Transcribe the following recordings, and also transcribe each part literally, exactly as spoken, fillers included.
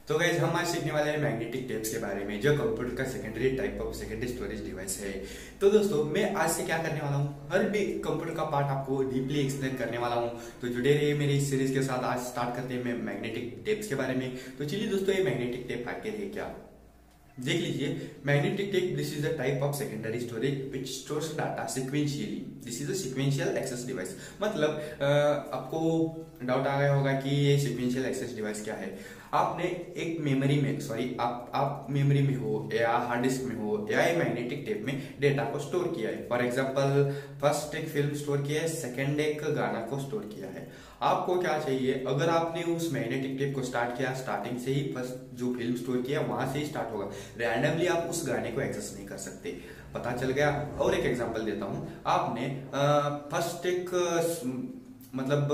तो गाइज हम आज सीखने वाले हैं मैग्नेटिक टेप्स के बारे में, जो कंप्यूटर का secondary type of secondary storage device है। तो दोस्तों मैं आज से क्या करने वाला हूँ, हर भी कंप्यूटर का पार्ट आपको डीपली एक्सप्लेन करने वाला हूँ। तो जुड़े रहिए मेरे इस सीरीज के साथ। आज स्टार्ट करते हैं मैग्नेटिक टेप्स के बारे में। तो चलिए दोस्तों, ये मैग्नेटिक टेप आके है क्या, देख लीजिए। Magnetic tape, this is the type of secondary storage which stores data sequentially. This is a sequential access device. मतलब आपको डाउट आ गया होगा कि ये सीक्वेंशियल एक्सेस डिवाइस क्या है। आपने एक मेमोरी में सॉरी आप आप मेमोरी में हो या हार्ड डिस्क में हो या मैग्नेटिक टेप में डेटा को स्टोर किया है। फॉर एग्जांपल फर्स्ट एक फिल्म स्टोर किया है, सेकंड एक गाना को स्टोर किया है। आपको क्या चाहिए, अगर आपने उस मैग्नेटिक टेप को स्टार्ट किया, स्टार्टिंग से ही फर्स्ट जो फिल्म स्टोर किया वहां से ही स्टार्ट होगा। रैंडमली आप उस गाने को एक्सेस नहीं कर सकते। पता चल गया। और एक एग्जांपल देता हूं। आपने फर्स्ट एक मतलब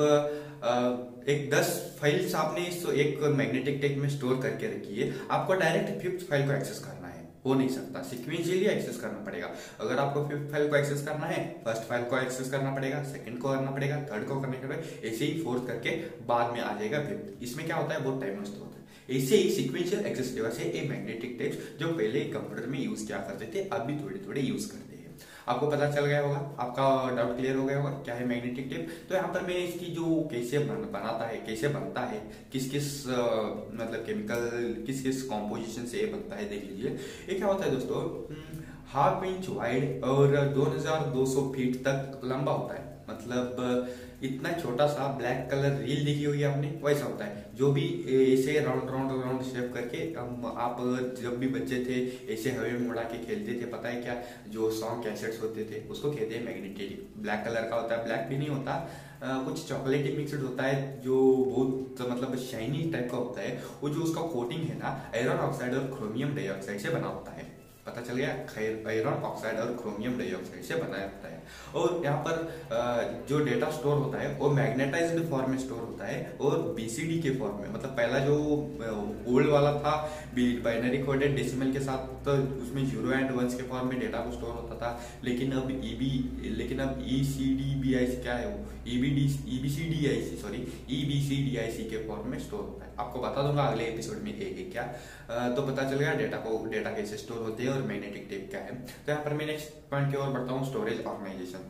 एक दस फाइल्स आपने इस एक मैग्नेटिक टेप में स्टोर करके रखी है। आपको डायरेक्ट फिफ्थ फाइल को एक्सेस करना है, हो नहीं सकता। सीक्वेंशियली एक्सेस करना पड़ेगा। अगर आपको फिफ्थ फाइल को एक्सेस करना है, फर्स्ट फाइल को एक्सेस करना पड़ेगा, सेकंड को करना पड़ेगा, थर्ड को करने पड़ेगा, ऐसे ही फोर्थ करके बाद में आ जाएगा फिफ्थ। इसमें क्या होता है, बहुत टाइम नष्ट होता है। ऐसे ही सीक्वेंशियल एक्सेस डिवाइस है ये मैग्नेटिक टेप्स, जो पहले कंप्यूटर में यूज किया करते थे, अब भी थोड़े थोड़े यूज करते हैं। आपको पता चल गया होगा, आपका डाउट क्लियर हो गया होगा क्या है मैग्नेटिक टेप। तो यहाँ पर मैं इसकी जो कैसे बन, बनाता है, कैसे बनता है, किस किस आ, मतलब केमिकल किस किस कॉम्पोजिशन से ये बनता है, देख लीजिए। ये क्या होता है दोस्तों, हाफ इंच वाइड और दो हजार दो सौ फीट तक लंबा होता है। मतलब इतना छोटा सा ब्लैक कलर रील देखी होगी आपने, वैसा होता है। जो भी ऐसे राउंड राउंड राउंड शेप करके हम आप जब भी बच्चे थे ऐसे हवा में उड़ा के खेलते थे, पता है क्या, जो सॉन्ग कैसेट्स होते थे उसको कहते हैं मैग्नेटिक। ब्लैक कलर का होता है, ब्लैक भी नहीं होता, आ, कुछ चॉकलेटी मिक्सड होता है, जो बहुत मतलब शाइनी टाइप का होता है। वो जो उसका कोटिंग है ना, आयरन ऑक्साइड और क्रोमियम डाइऑक्साइड से बना होता है। पता चल गया, आयरन ऑक्साइड और क्रोमियम डाइऑक्साइड से बनाया होता है। और यहाँ पर जो डेटा स्टोर होता है वो मैग्नेटाइज्ड फॉर्म में स्टोर होता है और बीसीडी के फॉर्म में। मतलब पहला जो ओल्ड वाला था बाइनरी कोडेड डेसिमल के साथ, तो उसमें जीरो एंड वंस के फॉर्म में डेटा को स्टोर होता था। लेकिन अब ईबी लेकिन अब ईसीडीबीआईसी क्या है, वो ईबीडी ईबीसीडीआईसी सॉरी ईबीसीडीआईसी के फॉर्म में स्टोर होता है। आपको बता दूंगा अगले एपिसोड में एक एक क्या, तो पता चल गया डेटा को डेटा कैसे स्टोर होते हैं और मैग्नेटिक टेप क्या है। तो यहाँ पर मैं नेक्स्ट पॉइंट की ओर बढ़ता हूँ, स्टोरेज ऑर्गेनाइजेशन।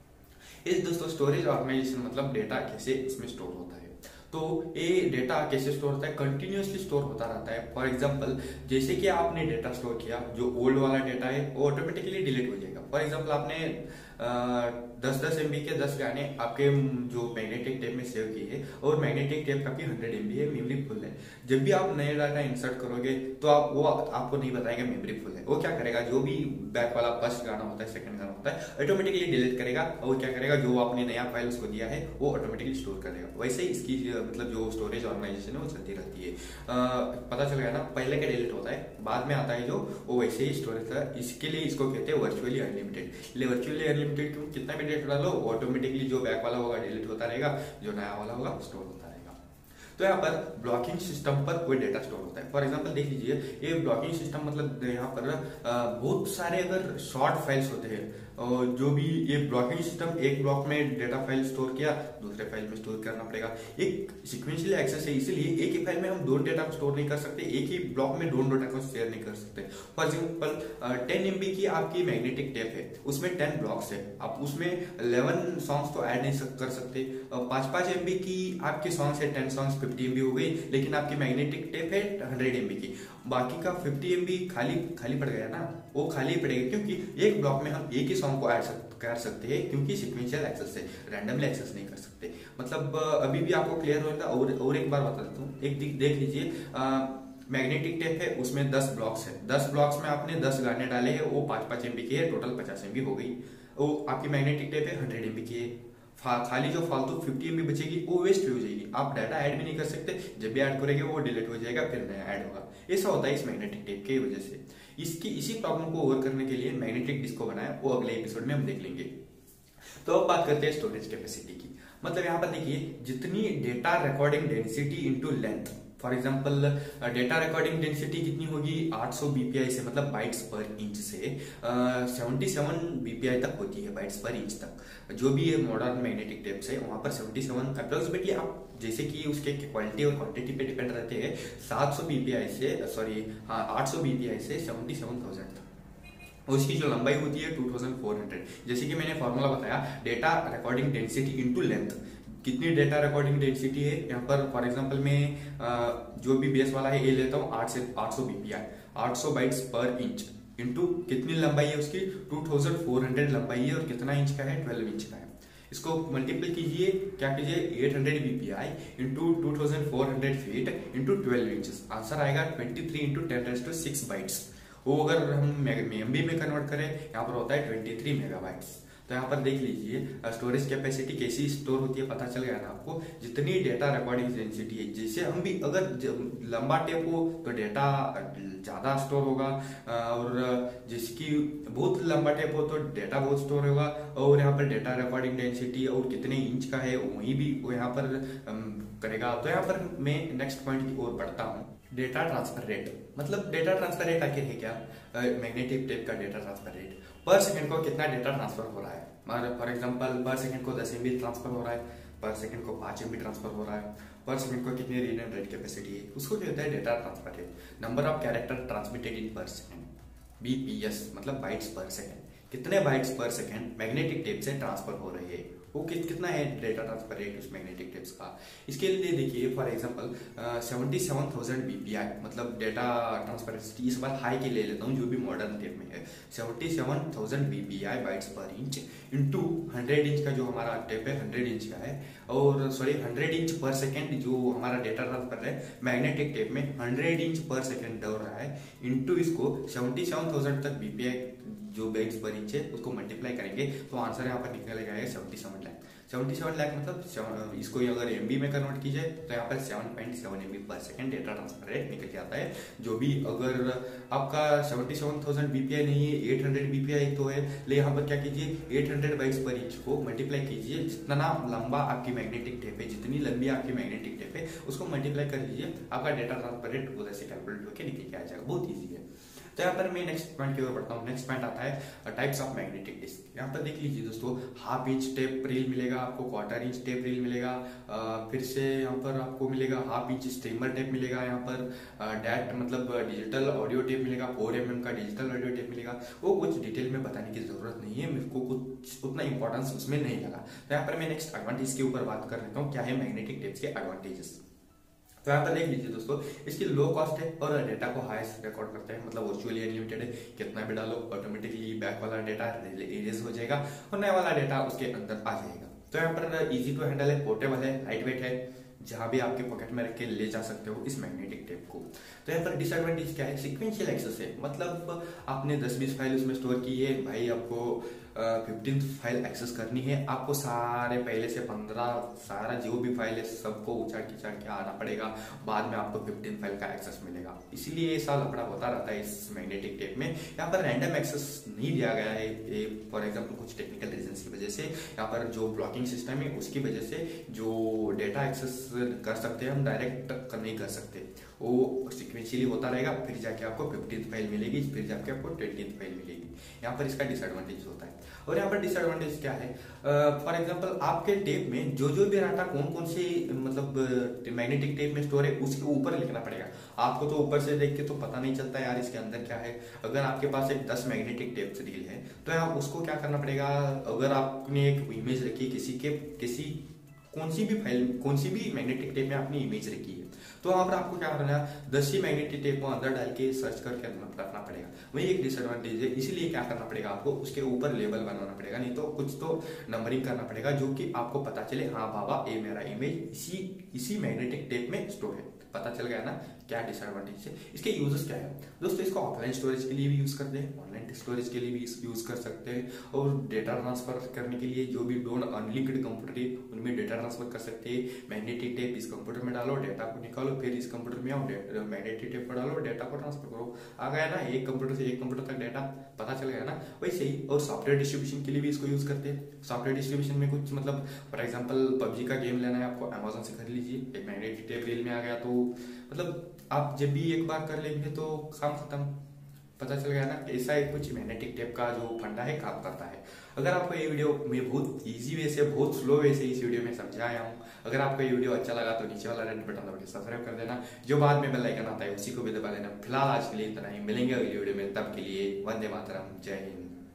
इस दोस्तों स्टोरेज ऑर्गेनाइजेशन मतलब डेटा कैसे इसमें स्टोर होता है। तो ये डेटा कैसे स्टोर होता है, कंटिन्यूअसली स्टोर होता रहता है। फॉर एग्जांपल जैसे कि आपने डेटा स्टोर किया, जो ओल्ड वाला डेटा है वो ऑटोमेटिकली डिलीट हो जाएगा। फॉर एग्जांपल आपने दस दस एमबी के दस गाने आपके जो मैग्नेटिक टेप में सेव किए हैं और मैग्नेटिक टेप का भी हंड्रेड एमबी है, मेमोरी फुल है। जब भी आप नया डाटा इंसर्ट करोगे तो आप वो आपको नहीं बताएगा मेमोरी फुल है। वो क्या करेगा, जो भी बैक वाला फर्स्ट गाना होता है, सेकंड गाना होता है, ऑटोमेटिकली डिलीट करेगा। और क्या करेगा, जो आपने नया फाइल उसको दिया है वो ऑटोमेटिकली स्टोर कर देगा। वैसे ही इसकी मतलब जो स्टोरेज ऑर्गेनाइजेशन है वो चलती रहती है। आ, पता चल गया ना, पहले का डिलीट होता है, बाद में आता है जो, वो वैसे ही स्टोरेज होता है। इसके लिए इसको कहते हैं वर्चुअली अनलिमिटेड। वर्चुअली अनलिमिटेड क्यों, कितना भी डेटा डालो ऑटोमेटिकली जो बैक वाला होगा डिलीट होता रहेगा, जो नया वाला होगा स्टोर होता रहेगा। तो यहाँ पर ब्लॉकिंग सिस्टम पर कोई डेटा स्टोर होता है। फॉर एग्जांपल देख लीजिए, ये ब्लॉकिंग सिस्टम मतलब यहाँ पर बहुत सारे अगर शॉर्ट फाइल्स होते हैं, और जो भी ये ब्लॉकिंग सिस्टम एक ब्लॉक में डेटा फाइल स्टोर किया, दूसरे फाइल में स्टोर करना पड़ेगा। एक सीक्वेंशियल एक्सेस है, इसलिए एक ही फाइल में हम दो डेटा को स्टोर नहीं कर सकते, एक ही ब्लॉक में दोनों डेटा को शेयर नहीं कर सकते। फॉर एग्जाम्पल टेन एमबी की आपकी मैग्नेटिक टेप है, उसमें टेन ब्लॉक्स है, आप उसमें इलेवन सॉन्ग्स तो ऐड नहीं कर सकते। पांच पांच एमबी की आपकी सॉन्ग्स है, टेन सॉन्ग्स फिफ्टी एमबी हो गई। लेकिन आपकी मैग्नेटिक टेप है हंड्रेड एमबी की, बाकी का फिफ्टी एमबी खाली खाली पड़ गया ना, वो खाली पड़ेगा क्योंकि एक ब्लॉक में हम एक ही सॉन्ग को ऐड कर सकते हैं, क्योंकि सीक्वेंशियल एक्सेस है, रैंडमली एक्सेस नहीं कर सकते। मतलब अभी भी आपको क्लियर हो जाता। और, और एक बार बता देता हूँ, एक देख लीजिए, मैग्नेटिक टेप है, उसमें दस ब्लॉक्स है, दस ब्लॉक्स में आपने दस गाने डाले हैं, वो पांच पांच एमबी की है, टोटल पचास एमबी हो गई। वो आपकी मैग्नेटिक टेप है हंड्रेड एमबी की है, खाली जो फालतू फिफ्टी एमबी बचेगी वो वेस्ट हो जाएगी। आप डाटा ऐड भी नहीं कर सकते, जब भी ऐड करेंगे वो डिलीट हो जाएगा, फिर नया ऐड होगा। ऐसा होता है इस मैग्नेटिक टेप की वजह से। इसकी इसी प्रॉब्लम को ओवर करने के लिए मैग्नेटिक डिस्क को बनाया, वो अगले एपिसोड में हम देख लेंगे। तो अब बात करते हैं स्टोरेज कैपेसिटी की। मतलब यहाँ पर देखिए, जितनी data recording density into length. For example data recording density कितनी होगी, आठ सौ बीपीआई से, मतलब बाइट्स पर इंच से सेवेंटी सेवन बीपीआई तक होती है, बाइट्स पर इंच तक। जो भी ये मॉडर्न मैग्नेटिक टेप्स है वहां पर सेवेंटी सेवन अप्रोक्सीमेटली आप जैसे कि उसके क्वालिटी और क्वांटिटी पे डिपेंड रहते हैं, सात सौ बीपीआई से सॉरी हाँ आठ सौ बीपीआई से सेवेंटी सेवन थाउजेंड तक। और उसकी जो लंबाई होती है टू थाउजेंड फोर हंड्रेड। जैसे कि मैंने फॉर्मूला बताया, data recording density into length, कितनी डेटा रिकॉर्डिंग डेंसिटी है यहाँ पर। फॉर एग्जांपल मैं जो भी बेस वाला है ये लेता हूँ आठ से आठ सौ बीपीआई, आठ सौ बाइट्स पर इंच इंटू कितनी लंबाई है उसकी टू थाउजेंड फोर हंड्रेड लंबाई है, और कितना इंच का है ट्वेल्व इंच का है। इसको मल्टीपल कीजिए, क्या कीजिए eight hundred BPI into two thousand four hundred feet into twelve inches, answer आएगा twenty three into ten raise to six bytes. वो अगर हम एमबी में कन्वर्ट करें यहाँ पर होता है ट्वेंटी थ्री मेगाबाइट्स। तो यहाँ पर देख लीजिए स्टोरेज कैपेसिटी कैसी स्टोर होती है, पता चल गया ना आपको। जितनी डेटा रिकॉर्डिंग डेंसिटी है, जैसे हम भी अगर लंबा टेप हो तो डेटा ज्यादा स्टोर होगा, और जिसकी बहुत लंबा टेप हो तो डेटा बहुत स्टोर होगा। और यहाँ पर डेटा रिकॉर्डिंग डेंसिटी और कितने इंच का है वही भी वो यहाँ पर करेगा। तो यहाँ पर मैं नेक्स्ट पॉइंट की ओर बढ़ता हूँ, डेटा ट्रांसफर रेट। मतलब डेटा ट्रांसफर रेट आखिर है क्या? मैग्नेटिक टेप का data transfer rate per second को कितना डेटा ट्रांसफर हो रहा है। फॉर एग्जांपल पर सेकंड को दस एमबी ट्रांसफर हो रहा है, पर सेकंड को पांच एमबी ट्रांसफर हो रहा है, पर सेकंड को कितनी रीड एंड राइट कैपेसिटी है, उसको जो होता है data transfer rate. Number of character transmitted in per second, BPS मतलब बाइट्स पर सेकंड, कितने bytes per second magnetic tape से ट्रांसफर हो रही है, वो कि, कितना है डेटा ट्रांसफर रेट उस मैग्नेटिक टेप्स का। इसके लिए देखिए for example seventy seven thousand BPI मतलब डेटा ट्रांसफर, इस बार हाई के ले लेता हूँ जो भी मॉडर्न टेप में है, seventy seven thousand BPI bytes per inch into hundred inch का जो हमारा टेप है हंड्रेड इंच का है, और sorry hundred inch per second जो हमारा डेटा ट्रांसफर है मैग्नेटिक टेप में हंड्रेड इंच पर सेकेंड दौड़ रहा है, इंटू इसको सेवेंटी सेवन थाउजेंड तक बीपीआई जो बाइट्स पर इंच है उसको मल्टीप्लाई करेंगे तो आंसर यहाँ पर निकलेगा seventy seven lakh. Seventy seven lakh मतलब इसको अगर एमबी में कन्वर्ट कीजिए तो यहाँ पर seven point seven MB per second data transfer rate निकल जाता है। जो भी अगर आपका सेवेंटी सेवन थाउजेंड बीपीआई नहीं है, एट हंड्रेड बीपीआई तो है, ले यहाँ पर क्या कीजिए eight hundred bytes per inch को मल्टीप्लाई कीजिए, जितना लंबा आपकी मैग्नेटिक टेप है, जितनी लंबी आपकी मैग्नेटिक टेप है उसको मल्टीप्लाई कर लीजिए, आपका डेटा ट्रांसफर रेट उधर से कैलकुलेट होकर निकल के आ जाएगा। बहुत ईजी है। तो यहाँ पर मैं नेक्स्ट पॉइंट की ओर बढ़ता हूँ। नेक्स्ट पॉइंट आता है टाइप्स ऑफ मैग्नेटिक डिस्क। यहाँ पर देख लीजिए दोस्तों, हाफ इंच टेप रील मिलेगा आपको, क्वार्टर इंच टेप रील मिलेगा, आ, फिर से यहाँ पर आपको मिलेगा हाफ इंच स्ट्रीमर टेप मिलेगा, यहाँ पर डैट मतलब डिजिटल ऑडियो टेप मिलेगा, फोर एम एम का डिजिटल ऑडियो टेप मिलेगा। वो कुछ डिटेल में बताने की जरूरत नहीं है, मेरे को कुछ उतना इंपॉर्टेंस उसमें नहीं लगा। तो यहाँ पर मैं नेक्स्ट एडवांटेज के ऊपर बात कर लेता हूँ, क्या है मैग्नेटिक टेप्स के एडवांटेजेस। तो यहाँ पर देख लीजिए दोस्तों, इसकी लो कॉस्ट है और डेटा को हाईएस्ट रिकॉर्ड करते हैं, मतलब वर्चुअली अनलिमिटेड है, कितना भी डालो ऑटोमेटिकली बैक वाला डेटा इरेज हो जाएगा और नया वाला डेटा उसके अंदर आ जाएगा। तो यहाँ पर इजी टू हैंडल है, पोर्टेबल है, लाइट वेट है, जहां भी आपके पॉकेट में रख के ले जा सकते हो इस मैग्नेटिक टेप को। तो यहाँ पर डिसएडवांटेज क्या है, सीक्वेंशियल एक्सेस है, मतलब आपने दस बीस फाइल उसमें स्टोर की है, भाई आपको फिफ्टीन फाइल एक्सेस करनी है, आपको सारे पहले से पंद्रह सारा जो भी फाइल है सबको उछाड़ खिंचाड़ के आना पड़ेगा, बाद में आपको फिफ्टीन फाइल का एक्सेस मिलेगा। इसीलिए ये साल लफड़ा होता रहता है इस मैग्नेटिक टेप में। यहाँ पर रैंडम एक्सेस नहीं दिया गया है, फॉर एग्जाम्पल कुछ टेक्निकल रीजन की वजह से, यहाँ पर जो ब्लॉकिंग सिस्टम है उसकी वजह से जो डेटा एक्सेस कर सकते हैं हम डायरेक्ट नहीं कर सकते, वो सिक्वेंशियली होता रहेगा, फिर जाके आपको फिफ्टीन फाइल मिलेगी, फिर जाके आपको ट्वेंटीथ फाइल मिलेगी। यहाँ पर इसका डिसएडवांटेज होता है। और यहाँ पर डिसएडवांटेज क्या है, फॉर एग्जांपल आपके टेप में जो जो भी डाटा कौन कौन सी मतलब मैग्नेटिक टेप में स्टोर है उसके ऊपर लिखना पड़ेगा। आपको तो ऊपर से देख के तो पता नहीं चलता यार इसके अंदर क्या है। अगर आपके पास एक दस मैग्नेटिक टेप रील है तो आप उसको क्या करना पड़ेगा, अगर आपने एक इमेज रखी किसी के किसी कौन सी भी फाइल कौन सी भी मैग्नेटिक टेप में आपने इमेज रखी है, तो वहां पर आपको क्या करना है, दस ही मैग्नेटिक टेप को अंदर डाल के सर्च करके रखना पड़ेगा। वही एक डिसएडवांटेज है, इसीलिए क्या करना पड़ेगा आपको, उसके ऊपर लेबल बनाना पड़ेगा, नहीं तो कुछ तो नंबरिंग करना पड़ेगा जो कि आपको पता चले हाँ बाबा ये मेरा इमेज इसी इसी मैग्नेटिक टेप में स्टोर है। पता चल गया ना क्या डिसएडवांटेज है। इसके यूजेस क्या है दोस्तों, इसको ऑफलाइन स्टोरेज के लिए भी यूज करते हैं, ऑनलाइन स्टोरेज के लिए भी यूज कर सकते हैं, और डेटा ट्रांसफर करने के लिए जो भी डोन अनलिंक्ड कंप्यूटर है उनमें डेटा ट्रांसफर कर सकते हैं। मैग्नेटिक टेप इस कंप्यूटर में डालो, डेटा को निकालो, फिर इस कंप्यूटर में आओ, मैग्नेटिक टेप पर डालो, डेटा को ट्रांसफर करो, आ गया ना, एक कंप्यूटर से एक कंप्यूटर तक डेटा पता चल गया ना। वैसे ही और सॉफ्टवेयर डिस्ट्रीब्यूशन के लिए भी इसको यूज करते हैं। सॉफ्टवेयर डिस्ट्रीब्यूशन में कुछ मतलब फॉर एग्जाम्पल पबजी का गेम लेना है आपको, अमेजोन से खरीद लीजिए, एक मैग्नेटिक टेप रील में आ गया तो मतलब आप जब भी एक बार कर लेंगे तो काम खत्म। पता चल गया ना, ऐसा है कुछ मैग्नेटिक टेप का जो फंडा है काम करता है। अगर आपको ये वीडियो में बहुत इजी वे से बहुत स्लो वे से इस वीडियो में समझाया हूँ, अगर आपको ये वीडियो अच्छा लगा तो नीचे वाला रेड बटन दबा के सब्सक्राइब कर देना, जो बाद में बेल आइकन आता है उसी को भी दबा देना। फिलहाल आज के लिए इतना ही, मिलेंगे अगली वीडियो में, तब के लिए वंदे मातरम, जय हिंद।